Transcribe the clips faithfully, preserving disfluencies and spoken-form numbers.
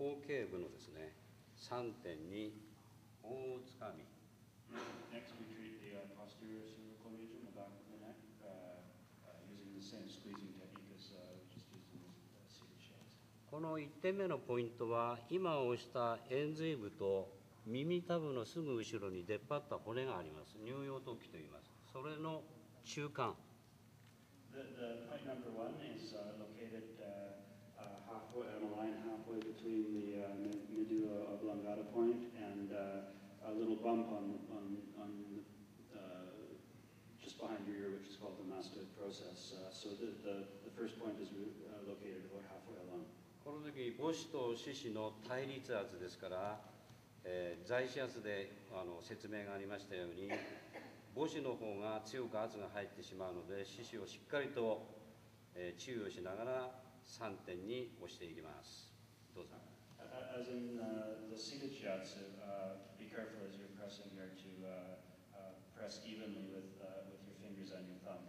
後頸部のですね、さんてんに棒をつかみ、 Next, we treat the uh, posterior cervical region, the back of the neck, uh, uh, using the same squeezing technique as uh, we just used in the uh, seated shots. このいってんめのポイントは、今押した円髄部と耳たぶのすぐ後ろに出っ張った骨があります。乳葉突起といいます。それの中間。 The, the point number one is uh, located uh, uh, halfway on a line halfway between the uh, medulla oblongata point and uh, a little bump on, on, on uh, just behind your ear, which is called the mastoid process. Uh, so the, the, the first point is uh, located about halfway along. この時母趾と四趾の対立圧ですから、えー、在歯圧であの説明がありましたように、母趾の方が強く圧が入ってしまうので、四趾をしっかりと、えー、注意をしながらさんてんに押していきます。どうぞ。 As in uh, the seated shots, uh, be careful as you're pressing here to uh, uh, press evenly with, uh, with your fingers on your thumb.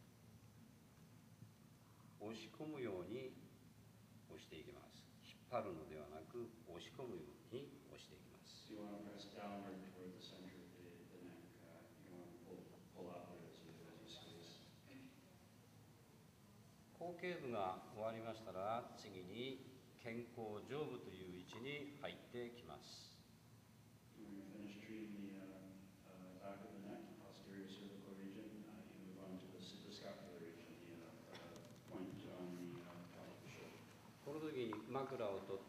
押し込むように押していきます。引っ張るのではなく、押し込むように押していきます。 So you want to press downward toward the center of the, the neck. Uh, you want to pull, pull outward as you, as you squeeze. 後頸部が終わりましたら、次に肩甲上部という位置に入ってきます。 When you finish treating the uh, uh, back of the neck, posterior cervical region, uh, you move on to the suprascapular region, the uh, uh, point on the uh, top of the shoulder. この時に枕を取って、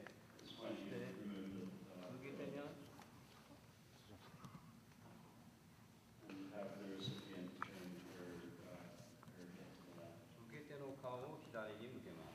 This point you remove the, uh, 右手に and have the recipient turn her, uh, her head to the left. 受け手の顔を左に向けます。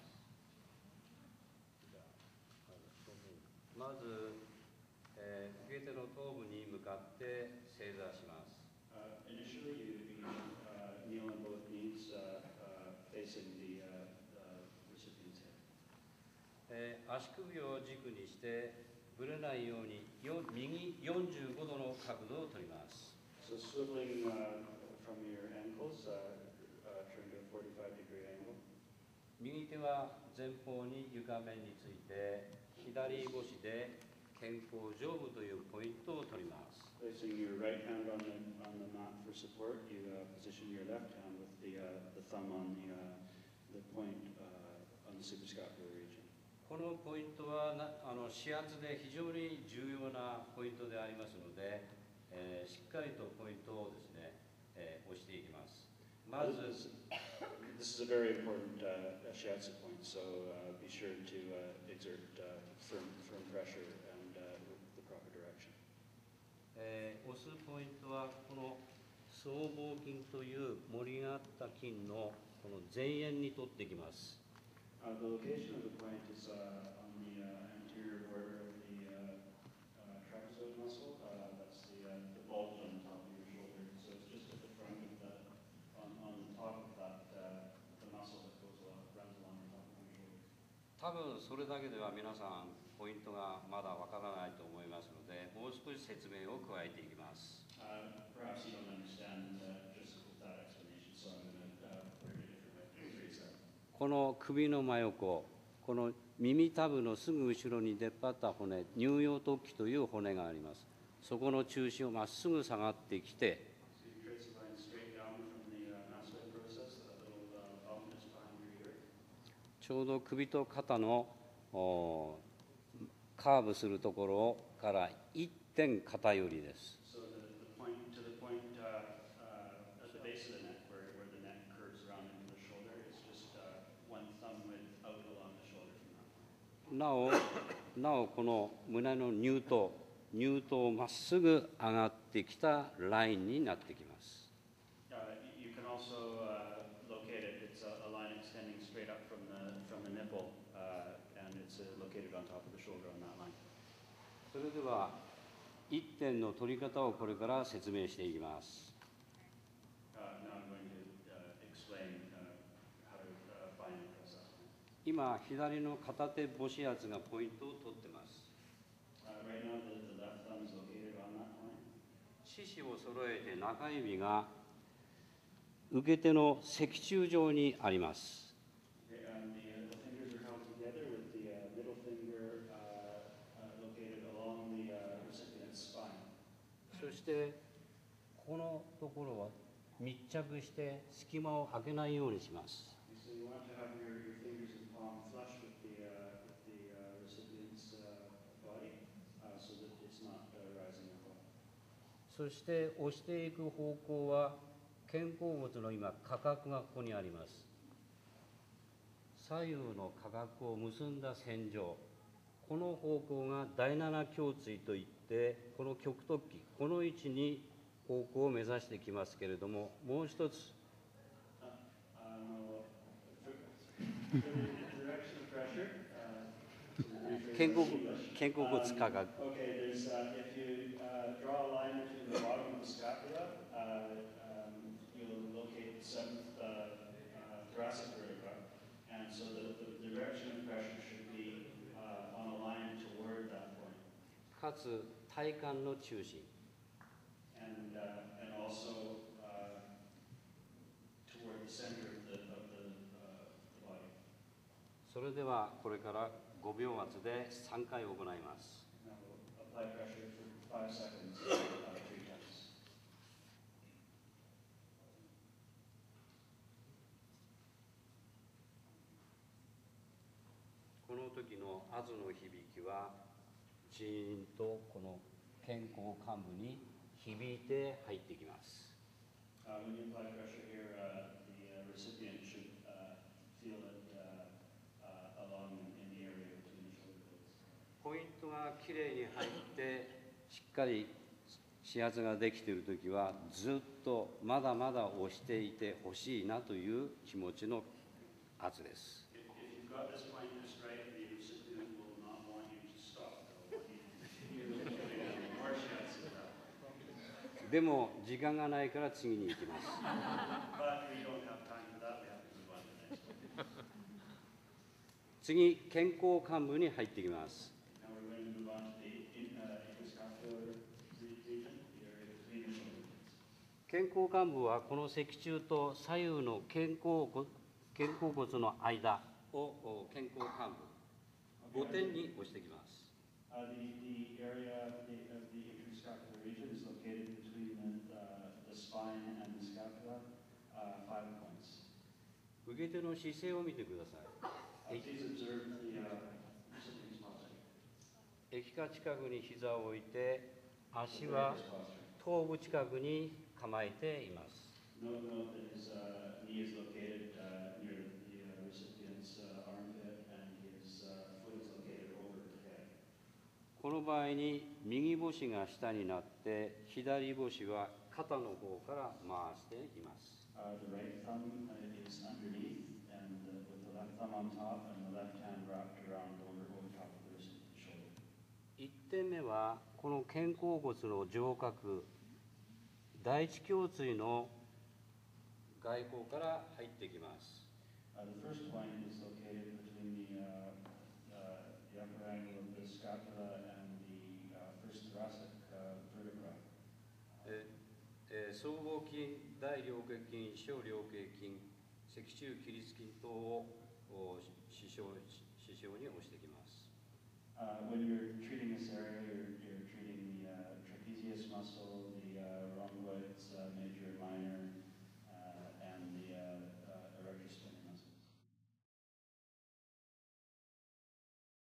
まず、えー、受け手の頭部に向かって正座します。 Uh, initially, you, you uh, kneel on both knees, uh, uh, facing the, uh, the recipient's head. えー、足首を軸にしてぶれないようによ右よんじゅうごどの角度を取ります。 So swiveling uh, from your ankles, uh, uh, turn to a forty-five degree angle. 右手は前方に床面について、左母趾で肩甲上部というポイントを取ります。 Placing your right hand on the, on the mat for support, you uh, position your left hand with the, uh, the thumb on the, uh, the point uh, on the suprascapular region. このポイントはなあの指圧で非常に重要なポイントでありますので、えー、しっかりとポイントをですね、えー、押していきます。まず、 This is a very important uh, shiatsu point, so uh, be sure to uh, exert uh, firm, firm pressure and uh, with the proper direction. えー、押すポイントはこの僧帽筋という盛りがあった筋のこの前縁に取っていきます。 Uh, the location of the point is uh, on the uh, anterior border of the uh, uh, trapezoid muscle. Uh, that's the, uh, the bulge on the top of your shoulder. So it's just at the front of the, on, on the top of that, uh, the muscle that goes along, runs along the top of your shoulder. 多分それだけでは皆さんポイントがまだわからないと思いますので、もう少し説明を加えていきます。 Uh, perhaps you don't understand uh, just with that explanation, so I'm going to uh, put it a different way to rephrase that. この首の真横、この耳たぶのすぐ後ろに出っ張った骨、乳葉突起という骨があります。そこの中心をまっすぐ下がってきて、ちょうど首と肩のカーブするところからいってん肩寄りです。なお、なおこの胸の乳頭、乳頭まっすぐ上がってきたラインになってきます。 You can also uh, locate it. It's a, a line extending straight up from the from the nipple, uh, and it's uh, located on top of the shoulder on that line. それではいってんの取り方をこれから説明していきます。 Uh, now I'm going to uh, explain uh, how to uh, find and press that. 今、左の片手母趾圧がポイントを取っています。 Uh, right now, the, the left thumb is located on that line. 四肢を揃えて中指が受け手の脊柱上にあります。 Okay, and the, uh, the fingers are held together with the uh, middle finger uh, してこのところは密着して隙間を空けないようにします。 So you want to have your, your fingers and palm flush with the, uh, with the uh, recipient's uh, body uh, so that it's not uh, rising or falling. そして押していく方向は肩甲骨の今下角がここにあります。左右の下角を結んだ線上、この方向が第七胸椎といってこの極突起、この位置に方向を目指してきますけれども、もう一つ Uh, no, the direction of pressure. Uh, 肩甲肩甲骨下角 Okay, there's, uh, if you uh, draw a line between the bottom of the scapula, uh, um, you'll locate the seventh uh, uh, thoracic vertebra, and so the, the direction of pressure should be uh, on a line toward that point, かつ体幹の中心、 and uh, and also uh, toward the center of the of the, uh, the body. それではこれからごびょう圧でさんかい行います。 Now we'll apply pressure for five seconds, uh, three times. この時の圧の響きはジーンとこの肩甲幹部に響いて入ってきます。 Uh, when you apply pressure here, uh, the uh, recipient should uh, feel it uh, uh, along in the area between the shoulder blades. ポイントがきれいに入ってしっかり指圧ができているときはずっとまだまだ押していてほしいなという気持ちの圧です。 If, if you've got this point just right, the recipient will not want you to stop. They'll want you to get more shots of that. でも時間がないから次に行きます。 But we don't have time for that. We have to move on to the next one. 次、肩甲幹部に入ってきます。 Now we're going to move on to the in, uh, interscapular region, the area between the shoulder blades. 肩甲幹部はこの脊柱と左右の肩甲骨肩甲骨の間を肩甲幹部ごてんに押してきます。 Uh, the, the area of the, of the interscapular region is located between the, uh, the spine and the scapula, uh, five points. 受け手の姿勢を見てくださ Uh, い。 please observe the uh, recipient's posture. 液下近くに膝を置いて、足 The は rapist posture. 頭部近くに構えています。 Note, note that his uh, knee is located uh, near the uh, recipient's uh, armpit and his uh, foot is located over the head. この場合に右腰が下になって左腰は肩の方から回しています。 Uh, the right thumb uh, is underneath, and uh, with the left thumb on top, and the left hand wrapped around over, over top of the recipient's shoulder. いってんめはこの肩甲骨の上角、第一胸椎の外向から入ってきます。 Uh, the first point is located between the, uh, uh, the upper angle of the scapula and the uh, first thoracic uh, vertebra. ええー僧帽筋、大菱形筋、小菱形筋、脊柱起立筋等をお支障支障に押してきます。 Uh, when you're treating this area, you're, you're treating the uh, trapezius muscle, the uh, rhomboids, uh, major and